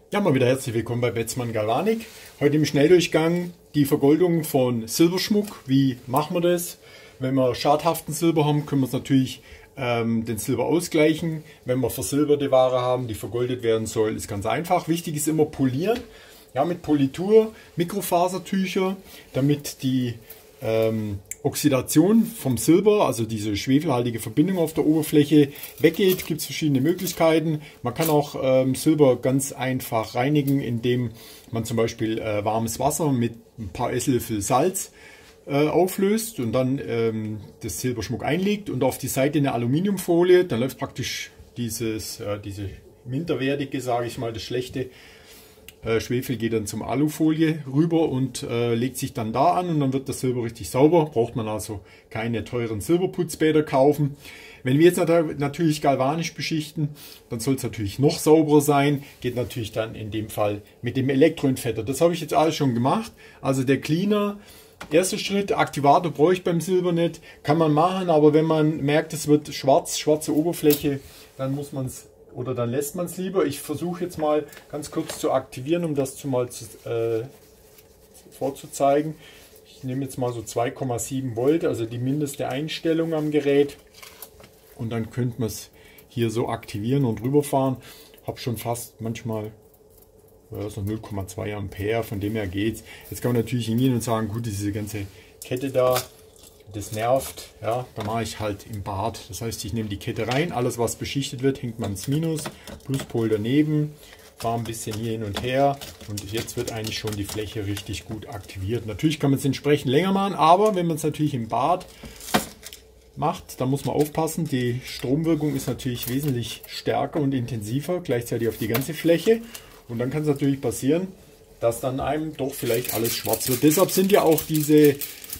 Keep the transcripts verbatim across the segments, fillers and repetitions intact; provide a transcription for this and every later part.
Ja, mal wieder herzlich willkommen bei Betzmann Galvanik. Heute im Schnelldurchgang die Vergoldung von Silberschmuck. Wie machen wir das? Wenn wir schadhaften Silber haben, können wir es natürlich ähm, den Silber ausgleichen. Wenn wir versilberte Ware haben, die vergoldet werden soll, ist ganz einfach. Wichtig ist immer polieren. Ja, mit Politur, Mikrofasertücher, damit die ähm, Oxidation vom Silber, also diese schwefelhaltige Verbindung auf der Oberfläche, weggeht. Gibt es verschiedene Möglichkeiten. Man kann auch ähm, Silber ganz einfach reinigen, indem man zum Beispiel äh, warmes Wasser mit ein paar Esslöffel Salz äh, auflöst und dann ähm, das Silberschmuck einlegt und auf die Seite eine Aluminiumfolie. Dann läuft praktisch dieses, äh, diese minderwertige, sage ich mal, das schlechte Äh, Schwefel geht dann zum Alufolie rüber und äh, legt sich dann da an und dann wird das Silber richtig sauber. Braucht man also keine teuren Silberputzbäder kaufen. Wenn wir jetzt nat natürlich galvanisch beschichten, dann soll es natürlich noch sauberer sein. Geht natürlich dann in dem Fall mit dem Elektroentfetter. Das habe ich jetzt alles schon gemacht. Also der Cleaner, erster Schritt, Aktivator brauche ich beim Silber nicht. Kann man machen, aber wenn man merkt, es wird schwarz, schwarze Oberfläche, dann muss man es oder dann lässt man es lieber. Ich versuche jetzt mal ganz kurz zu aktivieren, um das zu mal zu, äh, vorzuzeigen. Ich nehme jetzt mal so zwei Komma sieben Volt, also die mindeste Einstellung am Gerät. Und dann könnte man es hier so aktivieren und rüberfahren. Habe schon fast manchmal ja, so null Komma zwei Ampere, von dem her geht's. Jetzt kann man natürlich hingehen und sagen, gut, diese ganze Kette da, das nervt, ja, da mache ich halt im Bad. Das heißt, ich nehme die Kette rein, alles was beschichtet wird, hängt man ins Minus, Pluspol daneben, fahre ein bisschen hier hin und her und jetzt wird eigentlich schon die Fläche richtig gut aktiviert. Natürlich kann man es entsprechend länger machen, aber wenn man es natürlich im Bad macht, dann muss man aufpassen, die Stromwirkung ist natürlich wesentlich stärker und intensiver, gleichzeitig auf die ganze Fläche und dann kann es natürlich passieren, dass dann einem doch vielleicht alles schwarz wird. Deshalb sind ja auch diese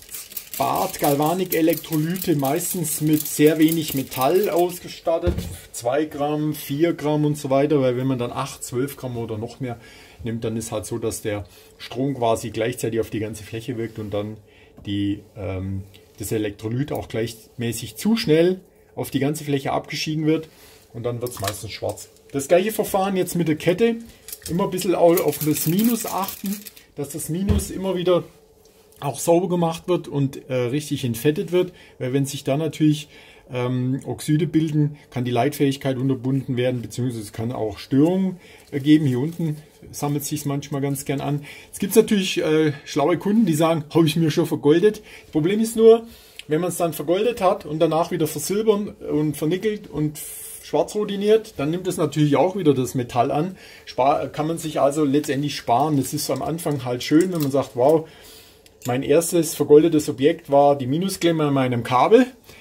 Bad Galvanik Elektrolyte meistens mit sehr wenig Metall ausgestattet, zwei Gramm, vier Gramm und so weiter, weil wenn man dann acht, zwölf Gramm oder noch mehr nimmt, dann ist halt so, dass der Strom quasi gleichzeitig auf die ganze Fläche wirkt und dann die, ähm, das Elektrolyt auch gleichmäßig zu schnell auf die ganze Fläche abgeschieden wird und dann wird es meistens schwarz. Das gleiche Verfahren jetzt mit der Kette, immer ein bisschen auf das Minus achten, dass das Minus immer wieder auch sauber gemacht wird und äh, richtig entfettet wird, weil wenn sich da natürlich ähm, Oxide bilden, kann die Leitfähigkeit unterbunden werden, beziehungsweise es kann auch Störungen ergeben. Hier unten sammelt sich es manchmal ganz gern an. Es gibt natürlich äh, schlaue Kunden, die sagen, habe ich mir schon vergoldet. Das Problem ist nur, wenn man es dann vergoldet hat und danach wieder versilbern und vernickelt und schwarz rodiniert, dann nimmt es natürlich auch wieder das Metall an. Spar kann man sich also letztendlich sparen. Das ist am Anfang halt schön, wenn man sagt, wow, mein erstes vergoldetes Objekt war die Minusklemme an meinem Kabel,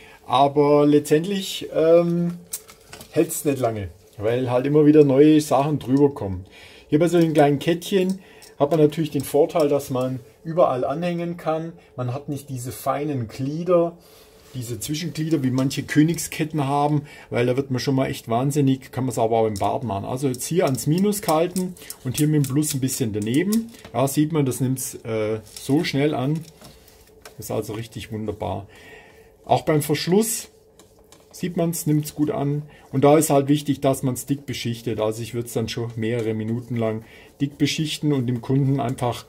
aber letztendlich ähm, hält es nicht lange, weil halt immer wieder neue Sachen drüber kommen. Hier bei solchen kleinen Kettchen hat man natürlich den Vorteil, dass man überall anhängen kann. Man hat nicht diese feinen Glieder, diese Zwischenglieder, wie manche Königsketten haben, weil da wird man schon mal echt wahnsinnig, kann man es aber auch im Bad machen. Also jetzt hier ans Minus gehalten und hier mit dem Plus ein bisschen daneben. Ja, sieht man, das nimmt es äh, so schnell an. Das ist also richtig wunderbar. Auch beim Verschluss sieht man es, nimmt es gut an. Und da ist halt wichtig, dass man es dick beschichtet. Also ich würde es dann schon mehrere Minuten lang dick beschichten und dem Kunden einfach,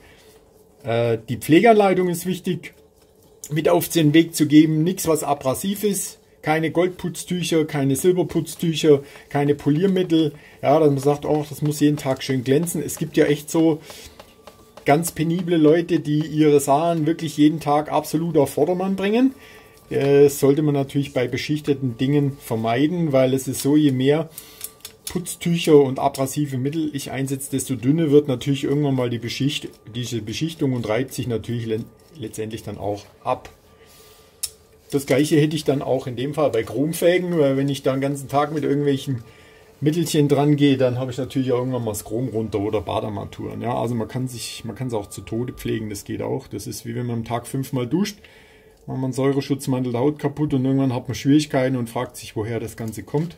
äh, die Pflegeanleitung ist wichtig, mit auf den Weg zu geben, nichts was abrasiv ist, keine Goldputztücher, keine Silberputztücher, keine Poliermittel, ja, dass man sagt, oh, das muss jeden Tag schön glänzen. Es gibt ja echt so ganz penible Leute, die ihre Sachen wirklich jeden Tag absolut auf Vordermann bringen. Das sollte man natürlich bei beschichteten Dingen vermeiden, weil es ist so, je mehr Putztücher und abrasive Mittel ich einsetze, desto dünner wird natürlich irgendwann mal die Beschicht, diese Beschichtung und reibt sich natürlich letztendlich dann auch ab. Das gleiche hätte ich dann auch in dem Fall bei Chromfelgen, weil wenn ich da den ganzen Tag mit irgendwelchen Mittelchen dran gehe, dann habe ich natürlich auch irgendwann mal das Chrom runter oder Badarmaturen. Ja, also man kann sich, man kann es auch zu Tode pflegen, das geht auch. Das ist wie wenn man am Tag fünfmal duscht, macht man einen Säureschutzmantel der Haut kaputt und irgendwann hat man Schwierigkeiten und fragt sich, woher das Ganze kommt.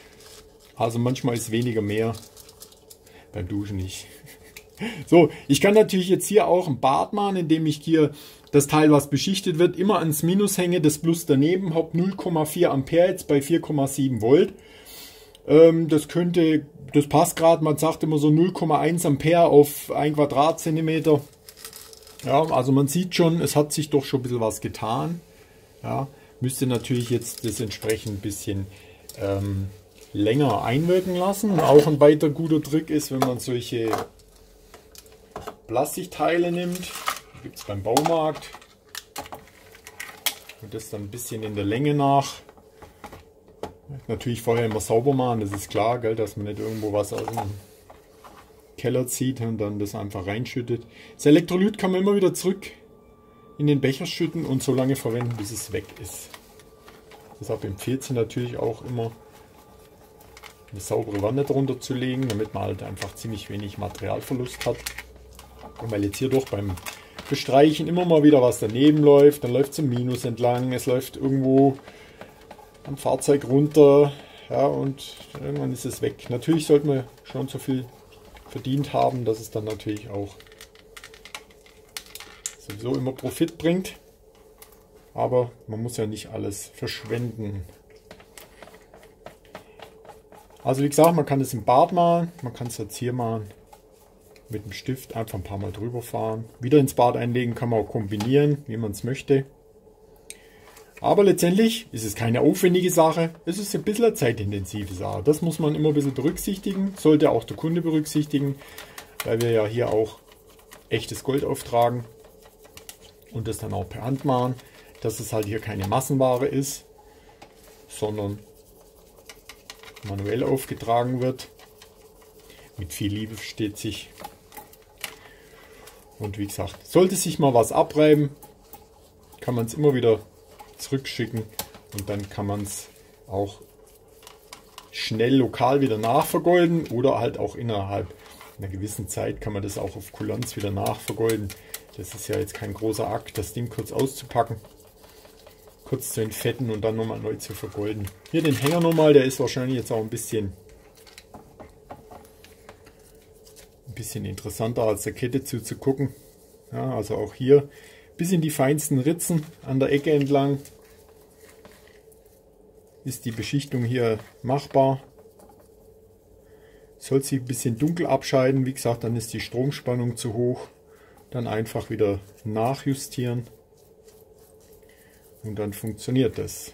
Also manchmal ist weniger mehr, beim Duschen nicht. So, ich kann natürlich jetzt hier auch ein Bad machen, indem ich hier das Teil, was beschichtet wird, immer ans Minus hänge, das Plus daneben, habe null Komma vier Ampere jetzt bei vier Komma sieben Volt. Ähm, das könnte, das passt gerade, man sagt immer so null Komma eins Ampere auf ein Quadratzentimeter. Ja, also man sieht schon, es hat sich doch schon ein bisschen was getan. Ja, müsste natürlich jetzt das entsprechend ein bisschen ähm, länger einwirken lassen. Auch ein weiter guter Trick ist, wenn man solche Plastikteile nimmt, gibt es beim Baumarkt, und das dann ein bisschen in der Länge nach. Natürlich vorher immer sauber machen, das ist klar, gell, dass man nicht irgendwo was aus dem Keller zieht und dann das einfach reinschüttet. Das Elektrolyt kann man immer wieder zurück in den Becher schütten und so lange verwenden, bis es weg ist. Deshalb empfiehlt sich natürlich auch immer, eine saubere Wanne drunter zu legen, damit man halt einfach ziemlich wenig Materialverlust hat. Und weil jetzt hier doch beim Bestreichen immer mal wieder was daneben läuft, dann läuft es im Minus entlang, es läuft irgendwo am Fahrzeug runter, ja, und irgendwann ist es weg. Natürlich sollte man schon so viel verdient haben, dass es dann natürlich auch sowieso immer Profit bringt. Aber man muss ja nicht alles verschwenden. Also wie gesagt, man kann es im Bad malen, man kann es jetzt hier malen. Mit dem Stift einfach ein paar Mal drüber fahren. Wieder ins Bad einlegen, kann man auch kombinieren, wie man es möchte. Aber letztendlich ist es keine aufwendige Sache, es ist ein bisschen eine zeitintensive Sache. Das muss man immer ein bisschen berücksichtigen, sollte auch der Kunde berücksichtigen, weil wir ja hier auch echtes Gold auftragen und das dann auch per Hand machen, dass es halt hier keine Massenware ist, sondern manuell aufgetragen wird. Mit viel Liebe versteht sich. Und wie gesagt, sollte sich mal was abreiben, kann man es immer wieder zurückschicken und dann kann man es auch schnell lokal wieder nachvergolden oder halt auch innerhalb einer gewissen Zeit kann man das auch auf Kulanz wieder nachvergolden. Das ist ja jetzt kein großer Akt, das Ding kurz auszupacken, kurz zu entfetten und dann nochmal neu zu vergolden. Hier den Hänger nochmal, der ist wahrscheinlich jetzt auch ein bisschen ein bisschen interessanter als der Kette zuzugucken. Ja, also auch hier bis in die feinsten Ritzen an der Ecke entlang ist die Beschichtung hier machbar. Soll sich ein bisschen dunkel abscheiden, wie gesagt, dann ist die Stromspannung zu hoch. Dann einfach wieder nachjustieren und dann funktioniert das.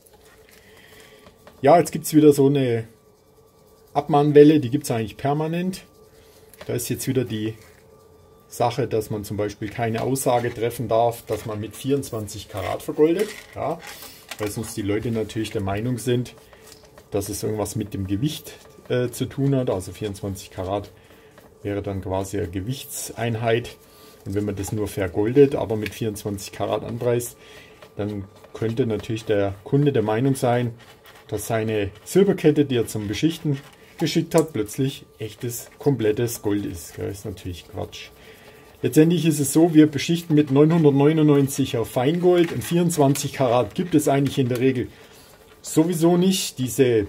Ja, jetzt gibt es wieder so eine Abmahnwelle, die gibt es eigentlich permanent. Da ist jetzt wieder die Sache, dass man zum Beispiel keine Aussage treffen darf, dass man mit vierundzwanzig Karat vergoldet. Ja, weil sonst die Leute natürlich der Meinung sind, dass es irgendwas mit dem Gewicht äh, zu tun hat. Also vierundzwanzig Karat wäre dann quasi eine Gewichtseinheit. Und wenn man das nur vergoldet, aber mit vierundzwanzig Karat anpreist, dann könnte natürlich der Kunde der Meinung sein, dass seine Silberkette, die er zum Beschichten geschickt hat, plötzlich echtes, komplettes Gold ist. Das ist natürlich Quatsch. Letztendlich ist es so, wir beschichten mit neunhundertneunundneunziger Feingold und vierundzwanzig Karat gibt es eigentlich in der Regel sowieso nicht. Diese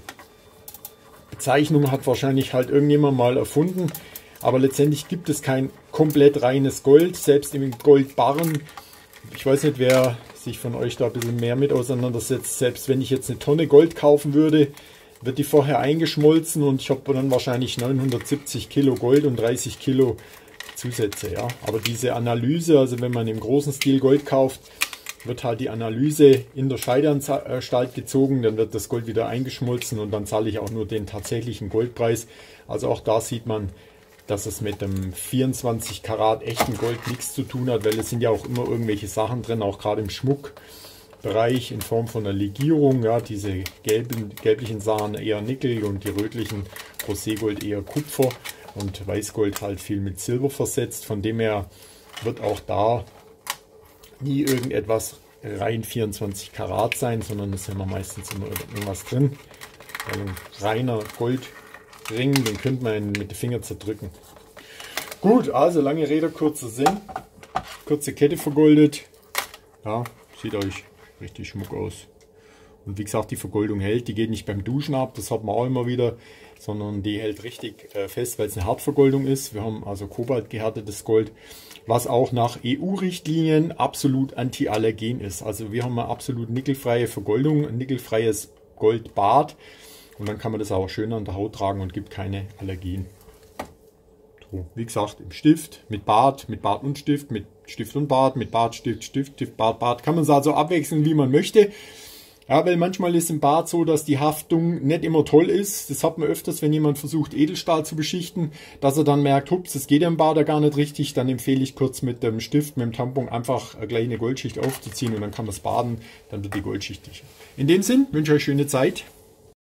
Bezeichnung hat wahrscheinlich halt irgendjemand mal erfunden, aber letztendlich gibt es kein komplett reines Gold, selbst im Goldbarren. Ich weiß nicht, wer sich von euch da ein bisschen mehr mit auseinandersetzt. Selbst wenn ich jetzt eine Tonne Gold kaufen würde, wird die vorher eingeschmolzen und ich habe dann wahrscheinlich neunhundertsiebzig Kilo Gold und dreißig Kilo Zusätze. Ja. Aber diese Analyse, also wenn man im großen Stil Gold kauft, wird halt die Analyse in der Scheideanstalt gezogen, dann wird das Gold wieder eingeschmolzen und dann zahle ich auch nur den tatsächlichen Goldpreis. Also auch da sieht man, dass es mit dem vierundzwanzig Karat echten Gold nichts zu tun hat, weil es sind ja auch immer irgendwelche Sachen drin, auch gerade im Schmuckbereich in Form von einer Legierung. Ja, diese gelben, gelblichen Sachen eher Nickel und die rötlichen Roségold eher Kupfer und Weißgold halt viel mit Silber versetzt. Von dem her wird auch da nie irgendetwas rein vierundzwanzig Karat sein, sondern es ist immer meistens immer irgendwas drin. Ein reiner Goldring, den könnte man mit den Fingern zerdrücken. Gut, also lange Rede, kurzer Sinn. Kurze Kette vergoldet. Ja, sieht euch richtig schmuck aus. Und wie gesagt, die Vergoldung hält, die geht nicht beim Duschen ab, das hat man auch immer wieder, sondern die hält richtig äh, fest, weil es eine Hartvergoldung ist. Wir haben also kobaltgehärtetes Gold, was auch nach E U-Richtlinien absolut antiallergen ist. Also wir haben eine absolut nickelfreie Vergoldung, ein nickelfreies Goldbad, Und dann kann man das auch schön an der Haut tragen und gibt keine Allergien. So, wie gesagt, im Stift, mit Bart, mit Bart und Stift, mit Stift und Bart, mit Bart, Stift, Stift, Stift, Bart, Bart. Kann man es also abwechseln, wie man möchte. Ja, weil manchmal ist im Bart so, dass die Haftung nicht immer toll ist. Das hat man öfters, wenn jemand versucht, Edelstahl zu beschichten, dass er dann merkt, hups, das geht ja im Bart ja gar nicht richtig. Dann empfehle ich kurz mit dem Stift, mit dem Tampon einfach gleich eine Goldschicht aufzuziehen und dann kann man es baden, dann wird die Goldschicht sicher. In dem Sinn wünsche ich euch schöne Zeit.